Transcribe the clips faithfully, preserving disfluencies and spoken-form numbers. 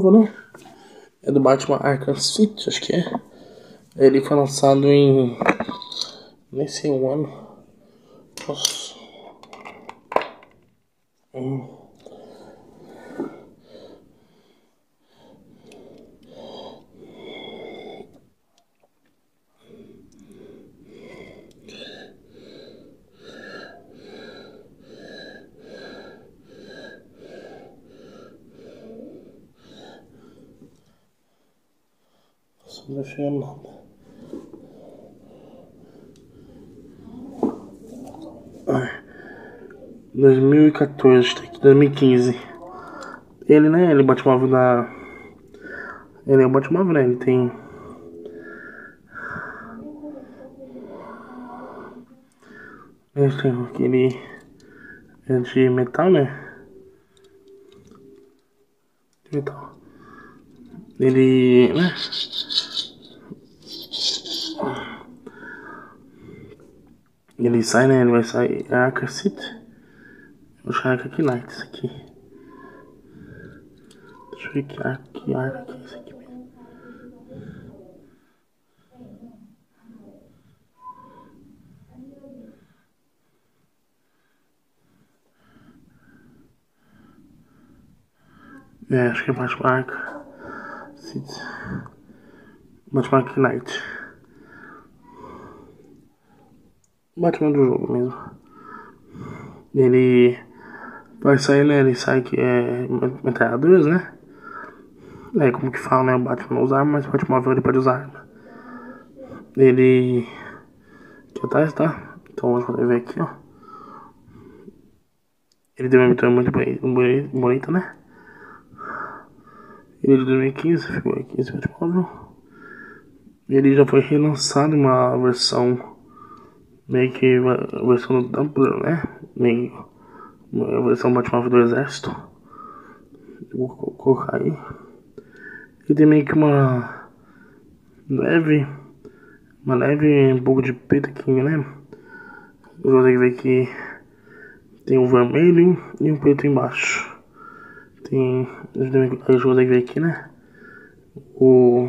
novo, né? É do Batman Arkham City, acho que é. Ele foi lançado em... nem sei o ano. Nossa. Hum. Não achei nada. dois mil e quatorze, tá aqui, dois mil e quinze. Ele, né? Ele Batmóvel da... Ele é o Batmóvel, né? Ele tem... Ele tem aquele... É de metal, né? De metal. Ele... né? Ele sai, né? Ele vai sair... É Arkham City. Vou achar Arkham Knight, isso aqui. Deixa eu ver que Arkham que Arkham é esse aqui mesmo. É, acho que é Batman Arkham City. Batman Knight. Batman do jogo mesmo. Ele vai sair, né? Ele sai que é metralhadoras, né? É como que fala, né? O Batman não usa arma, mas o Batmóvel ele pode usar arma. Ele... aqui atrás, tá? Então vamos poder ver aqui, ó. Ele tem uma aventura muito bonita, bonita, né? Ele é de dois mil e quinze, ficou aqui esse Batmóvel. Ele já foi relançado em uma versão... meio que uma versão do Tumblr, né? Meio... uma versão Batmóvel do Exército. Vou colocar aí. Ele tem meio que uma... leve... uma leve um pouco de preto aqui, né? Eu vou ter que ver que tem um vermelho e um preto embaixo. Tem... eu vou ter que ver aqui, né? O...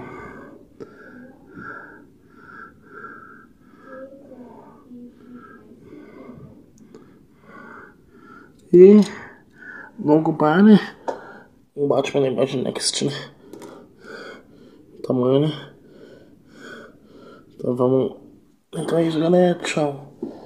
e... vamos comparar, né? O Batman da Imagem Next, né? Tamanho, né? Então vamos... então é isso, galera. Tchau.